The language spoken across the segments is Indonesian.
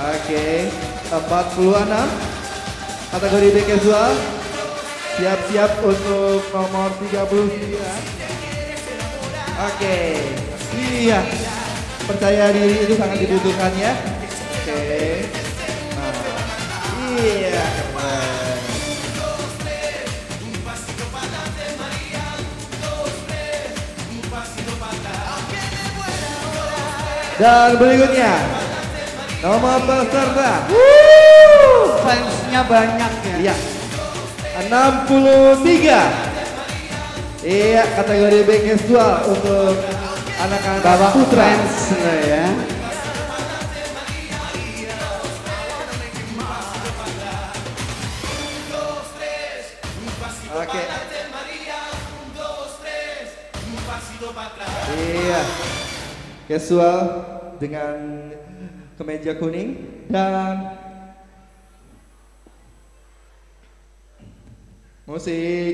Oke, 46 kategori B casual. Siap-siap untuk nomor 39. Oke, iya, percaya diri itu sangat dibutuhkan ya. Oke, nah, iya, keren. Dan berikutnya nomor peserta. Fansnya banyak ya. Iya. 63. Iya, kategori B casual untuk anak-anak Bapak putra. fans ya. Oke. Iya. Casual dengan kemeja kuning dan musik.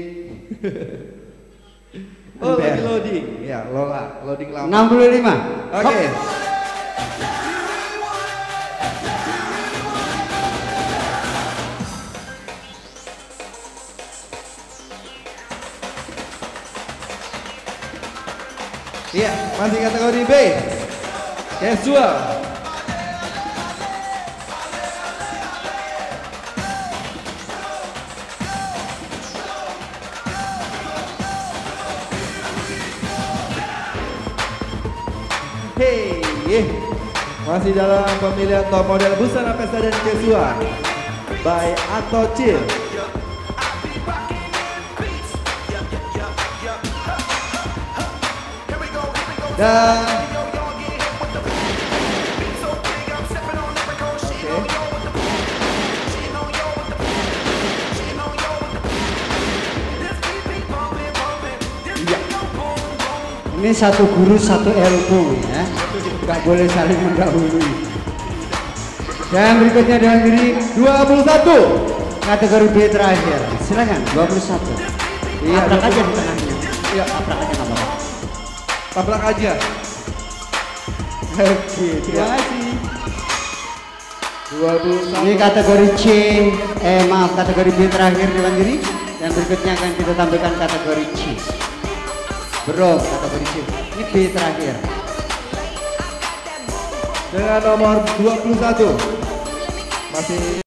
Oh, lagi loading. Ya, Lola, loading lama. 65. Oke. Iya, masih kategori B. Casual. Hey, masih dalam pemilihan top model busana pesta dan casual by Ato Chill. Dan Ini satu guru satu ilmu ya. Nggak boleh saling mendahului. Dan berikutnya dengan diri 21 kategori B terakhir. Silakan 21. Iya, Tabrak aja di tengahnya. Iya, Tabrak aja nggak apa-apa. tabrak aja. Oke, terima kasih. 21. Ini kategori C, maaf kategori B terakhir dewan diri. Dan berikutnya akan kita tampilkan kategori C. Bro, kategori C. Ini B terakhir. Dengan nomor 21 masih